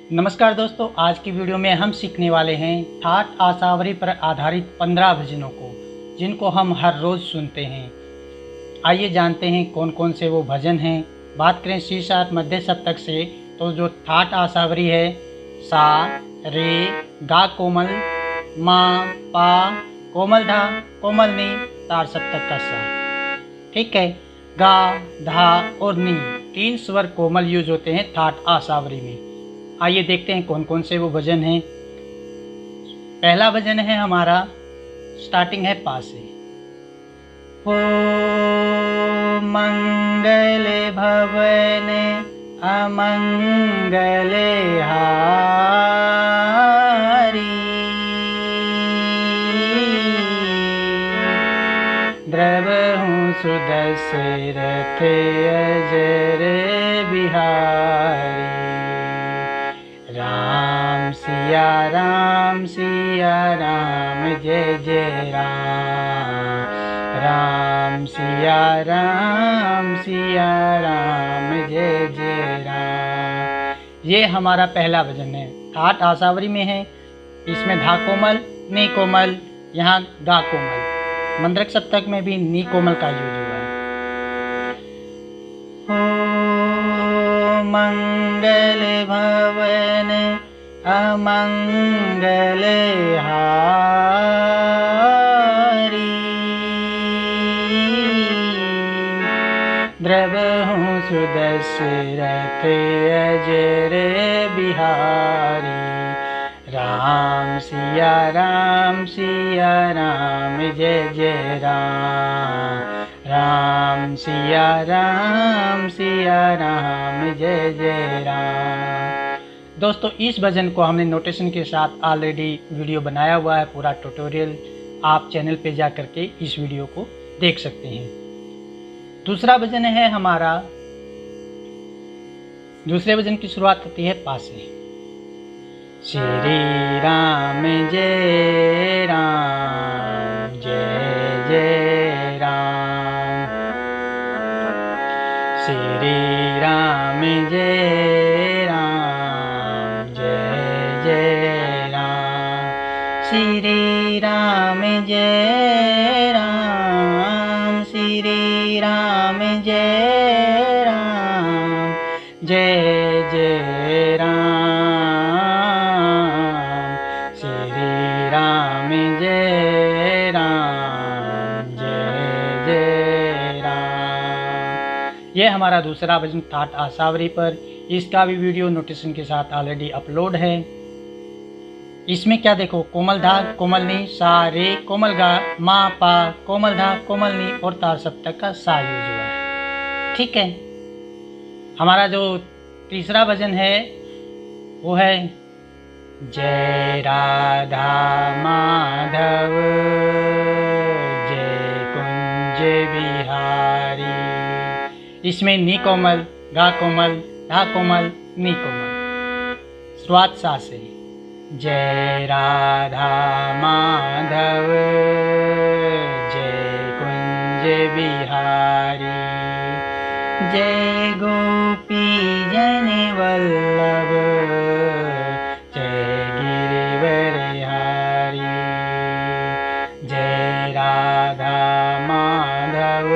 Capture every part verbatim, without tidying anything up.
नमस्कार दोस्तों, आज की वीडियो में हम सीखने वाले हैं ठाट आसावरी पर आधारित पंद्रह भजनों को, जिनको हम हर रोज़ सुनते हैं। आइए जानते हैं कौन कौन से वो भजन हैं। बात करें सी शार्प मध्य सप्तक से, तो जो ठाट आसावरी है सा, रे, गा कोमल, मा, पा, कोमल धा, कोमल नी, तार सप्तक का सा। ठीक है, गा, धा और नी तीन स्वर कोमल यूज होते हैं ठाट आसावरी में। आइए देखते हैं कौन कौन से वो भजन हैं। पहला भजन है हमारा, स्टार्टिंग है पा से। हो मंगल भवन अमंगल हारी, द्रवहु सुदशरथ अजर बिहारी। राम सिया राम सिया राम जय जय राम, राम सिया राम सिया राम जय जय राम। ये हमारा पहला भजन है, ठाट आसावरी में है। इसमें धा कोमल, नी कोमल, यहाँ गा कोमल। मंद्रक सप्तक में भी नी कोमल का यूज हुआ है। हो मंगल भवन अमंगल हारी, द्रवहु सुदशरथ अजर बिहारी। राम सिया राम सिया राम जय जय राम, राम सिया राम सिया राम जय जय राम। दोस्तों, इस भजन को हमने नोटेशन के साथ ऑलरेडी वीडियो बनाया हुआ है, पूरा ट्यूटोरियल। आप चैनल पे जा करके इस वीडियो को देख सकते हैं। दूसरा भजन है हमारा, दूसरे भजन की शुरुआत होती है पा से। श्री राम जय राम जय जय राम, श्री राम जय राम जय जय राम, श्री राम जय राम, श्री राम जय राम जय जय राम, श्री राम जय राम जय जय राम। ये हमारा दूसरा भजन ठाट आसावरी पर, इसका भी वीडियो नोटेशन के साथ ऑलरेडी अपलोड है। इसमें क्या देखो, कोमल धा कोमल नी, सा रे कोमल गा, मा पा कोमल धा कोमल नी और तार सप्तक का सा यूज हुआ है। ठीक है, हमारा जो तीसरा भजन है वो है जय राधा माधव जय कुंज बिहारी। इसमें नी कोमल, गा कोमल, धा कोमल, नी कोमल। शुरुआत सा से। जय राधा माधव जय कुंज बिहारी, जय गोपी जन वल्लभ जय गिरिवरहारी। जय राधा माधव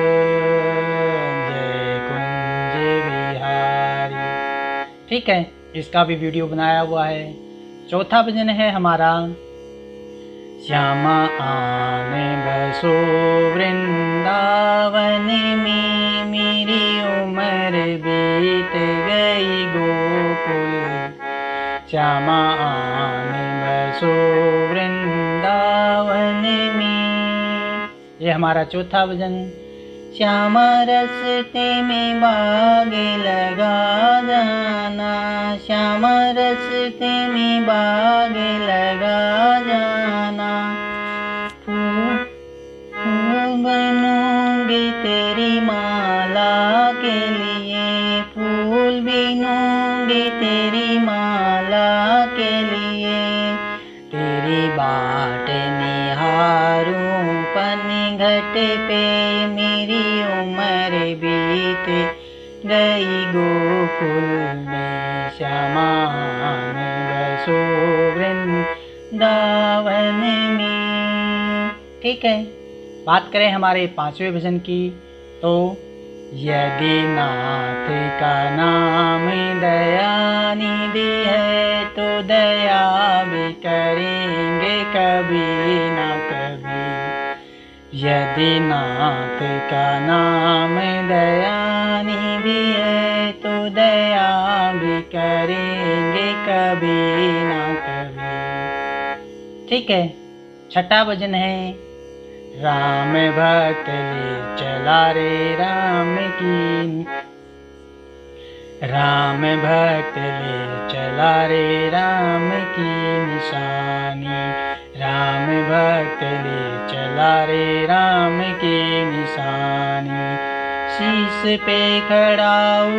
जय कुंज बिहारी। ठीक है, इसका भी वीडियो बनाया हुआ है। चौथा भजन है हमारा, श्यामा आने बसो वृंदावन में, मेरी उम्र बीत गई गोकुल। श्यामा आने बसो वृंदावन में, ये हमारा चौथा भजन। श्यामा रस्ते में बाग लगा जाना, श्यामा रस्ते में बाग लगा जाना। फूल बनूंगी तेरी माला के लिए, फूल बिनूंगी तेरी माला के लिए। तेरी बाट निहारूं पनघट पे, मेरी उम्र बीत गई गोकुल में। श्यामा भगवान बसो वृंदावन में। ठीक है, बात करें हमारे पांचवें भजन की तो यदि नाथ का नाम दया निधि है तो दया भी करेंगे कभी ना कभी। यदि नाथ का नाम दया निधि है तो दया भी करेंगे कभी ना कभी। ठीक है, छठा भजन है राम भक्त ले चला रे राम की। राम भक्त ले चला रे राम की निशानी। राम भक्त ले चला रे राम की निशानी। शीश पे खड़ाऊ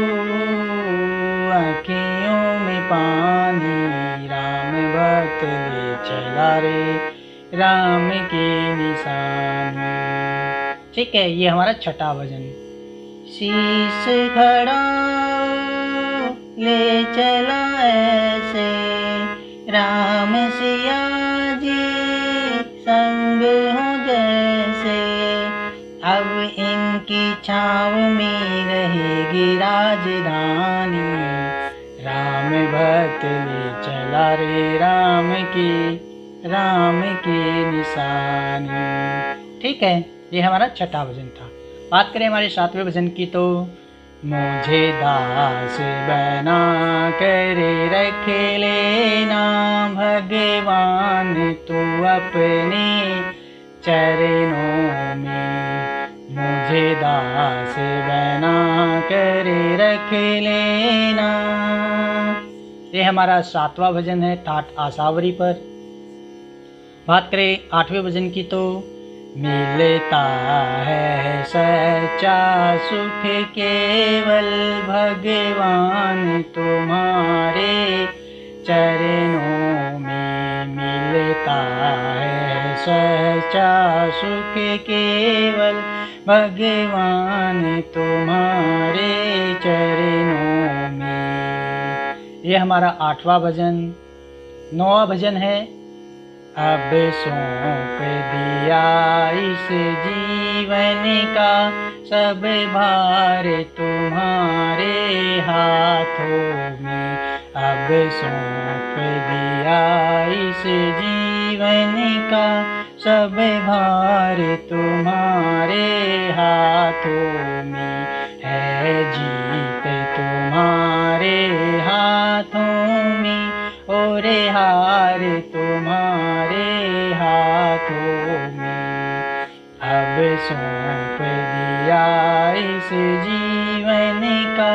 आँखियों में पानी। राम भक्त ले चला रे राम की निशानी। ठीक है, ये हमारा छठा भजन। शीश खड़ाऊ ले चला ऐसे राम सिया जी संग हो जैसे। अब इनकी छाँव में रहेगी राजधानी। राम भक्त ले चला रे राम की राम की निशानी। ठीक है, ये हमारा छठा भजन था। बात करें हमारे सातवें भजन की तो मुझे दास बना कर रख लेना भगवान तू अपने चरणों में। मुझे दास बना कर रख लेना। ये हमारा सातवां भजन है ठाठ आसावरी पर। बात करें आठवें भजन की तो मिलता है सच्चा सुख केवल भगवान तुम्हारे चरणों में। मिलता है सच्चा सुख केवल भगवान तुम्हारे चरणों में। ये हमारा आठवां भजन। नौवां भजन है अब सौंप दिया इस जीवन का सब भार तुम्हारे हाथों में। अब सौंप दिया इस जीवन का सब भार तुम्हारे हाथों में। है जीत तुम्हारे हाथों में और हार तुम्हारे हाथों में। अब सौंप दिया इस जीवन का।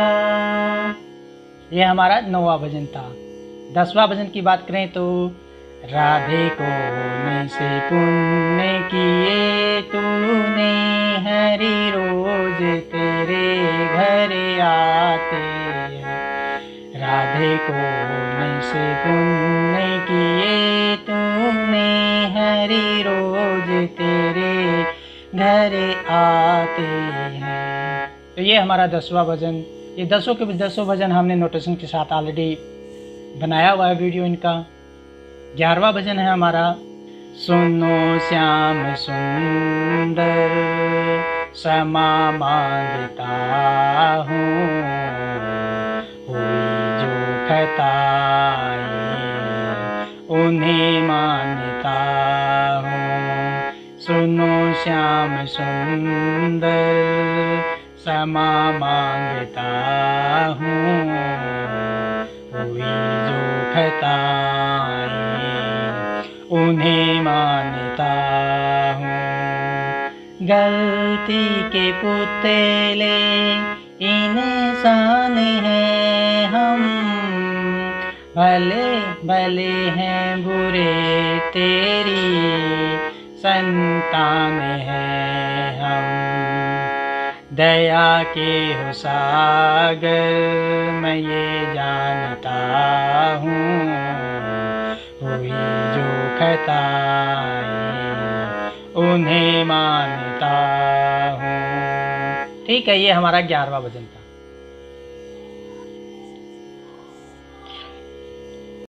यह हमारा नौवां भजन था। दसवां भजन की बात करें तो राधे को से पुण्य किए तूने हरि रोज तेरे घर आते हैं। राधे को से पुण्य किए तूने हरि रोज तेरे घर आते हैं। तो ये हमारा दसवां भजन। ये दसों के दसों भजन हमने नोटेशन के साथ ऑलरेडी बनाया हुआ है वीडियो इनका। ग्यारहवां भजन है हमारा सुनो श्याम सुंदर क्षमा मांगता हूँ हुई जो खताएं उन्हें मानता हूँ। सुनो श्याम सुंदर क्षमा मांगता हूँ हुई जो खताएं उन्हें मानता हूँ। गलती के पुतले इंसान हैं हम भले भले हैं बुरे तेरी संतान हैं हम। दया के हो सागर मैं ये जानता हूँ हुई जो खताएं उन्हें मानता हूँ। ठीक है, ये हमारा ग्यारहवां भजन था।